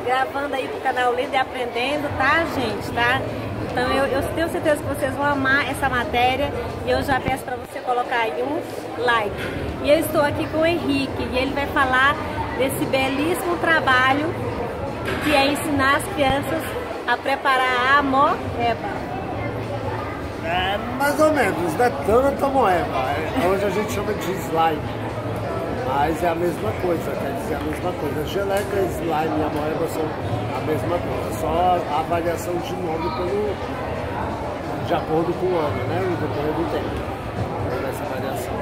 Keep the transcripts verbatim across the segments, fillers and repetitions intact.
gravando aí pro canal Lendo e Aprendendo, tá, gente? Tá? Então eu, eu tenho certeza que vocês vão amar essa matéria e eu já peço para você colocar aí um like. E eu estou aqui com o Henrique e ele vai falar desse belíssimo trabalho que é ensinar as crianças a preparar a moeba. É, mais ou menos, não é tanta moeba. Hoje a gente chama de slime. Mas é a mesma coisa, quer dizer, a mesma coisa. A geleca, slime e a moeba são a mesma coisa. Só a variação de nome pelo, de acordo com o ano, né? E depois do tempo. Essa variação.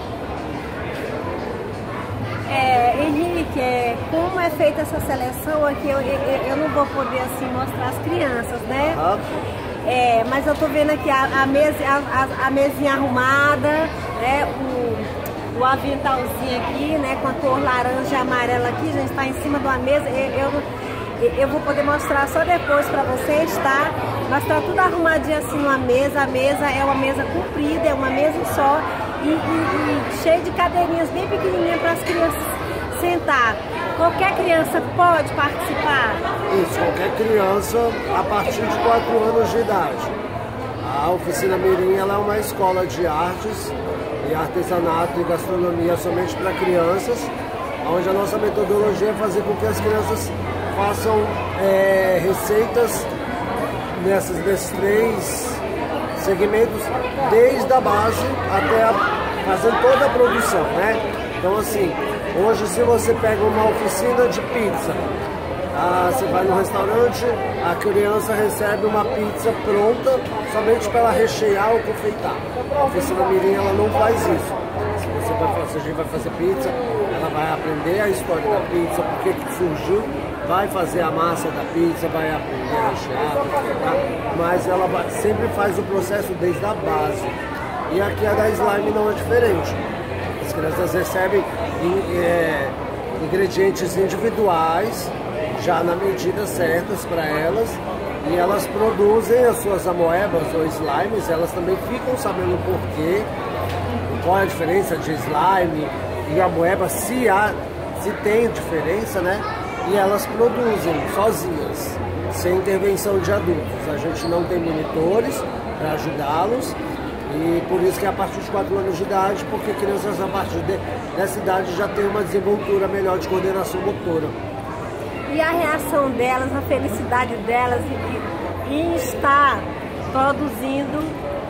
É, Henrique, é, como é feita essa seleção aqui, eu, eu, eu não vou poder assim mostrar as crianças, né? Ah. É, mas eu tô vendo aqui a, a, mesa, a, a mesinha arrumada, né? O, o aventalzinho aqui, né? Com a cor laranja e amarela aqui, gente, tá em cima de uma mesa. Eu, eu, eu vou poder mostrar só depois pra vocês, tá? Mas tá tudo arrumadinho assim numa mesa. A mesa é uma mesa comprida, é uma mesa só. E, e, e cheio de cadeirinhas bem pequenininhas para as crianças sentar. Qualquer criança pode participar? Isso, qualquer criança a partir de quatro anos de idade. A Oficina Mirim ela é uma escola de artes e artesanato e gastronomia somente para crianças, onde a nossa metodologia é fazer com que as crianças façam é, receitas nessas, nesses três segmentos, desde a base até a, fazendo toda a produção, né? Então assim, hoje se você pega uma oficina de pizza, ah, você vai no restaurante, a criança recebe uma pizza pronta somente para ela rechear ou confeitar. A Oficina Mirim ela não faz isso. Se você vai fazer, se a gente vai fazer pizza, ela vai aprender a história da pizza, por que que surgiu, vai fazer a massa da pizza, vai aprender a rechear, confeitar, mas ela vai, sempre faz o processo desde a base. E aqui a da slime não é diferente. As crianças recebem é, ingredientes individuais, já na medida certas para elas, e elas produzem as suas amoebas ou slimes, elas também ficam sabendo o porquê, qual é a diferença de slime e amoeba, se, há, se tem diferença, né? E elas produzem sozinhas, sem intervenção de adultos. A gente não tem monitores para ajudá-los, e por isso que é a partir de quatro anos de idade, porque crianças a partir de, dessa idade já têm uma desenvoltura melhor de coordenação motora. E a reação delas, a felicidade delas em, em estar produzindo?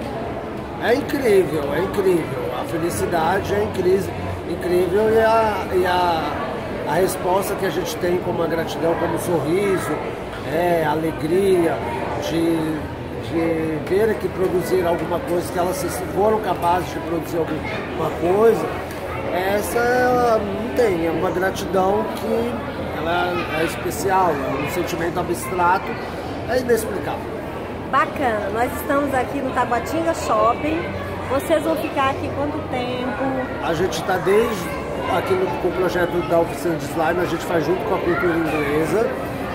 É incrível, é incrível. A felicidade é incrível, incrível e a... E a A resposta que a gente tem como a gratidão, como sorriso, é, alegria de, de ver que produziram alguma coisa, que elas foram capazes de produzir alguma coisa, essa não tem, é uma gratidão que ela é especial, é um sentimento abstrato, é inexplicável. Bacana, nós estamos aqui no Taguatinga Shopping, vocês vão ficar aqui quanto tempo? A gente está desde... Aqui no, com o projeto da Oficina de Slime, a gente faz junto com a cultura inglesa.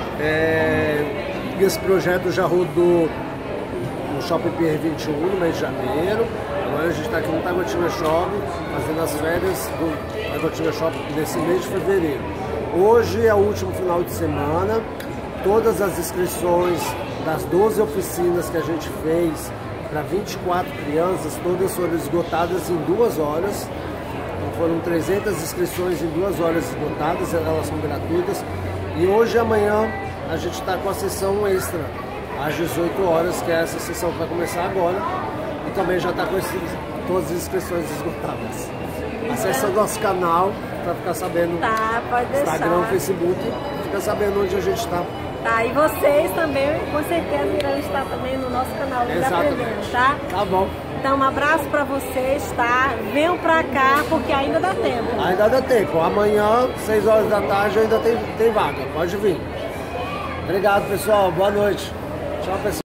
É, esse projeto já rodou no Shopping Pier vinte e um, no mês de janeiro. Agora a gente está aqui no Taguatinga Shopping, fazendo as férias do Taguatinga Shopping nesse mês de fevereiro. Hoje é o último final de semana. Todas as inscrições das doze oficinas que a gente fez para vinte e quatro crianças, todas foram esgotadas em duas horas. Foram trezentas inscrições em duas horas esgotadas, elas são gratuitas. E hoje e amanhã a gente está com a sessão extra, às dezoito horas, que é essa sessão que vai começar agora. E também já está com esses, todas as inscrições esgotadas. Acesse o nosso canal para ficar sabendo. Tá, pode deixar. Instagram, Facebook, fica sabendo onde a gente está. Tá, e vocês também, com certeza, irão estar também no nosso canal Lendo e Aprendendo, tá? Tá bom. Então, um abraço pra vocês, tá? Venham pra cá, porque ainda dá tempo. Ainda dá tempo. Amanhã, seis horas da tarde, ainda tem, tem vaga. Pode vir. Obrigado, pessoal. Boa noite. Tchau, pessoal.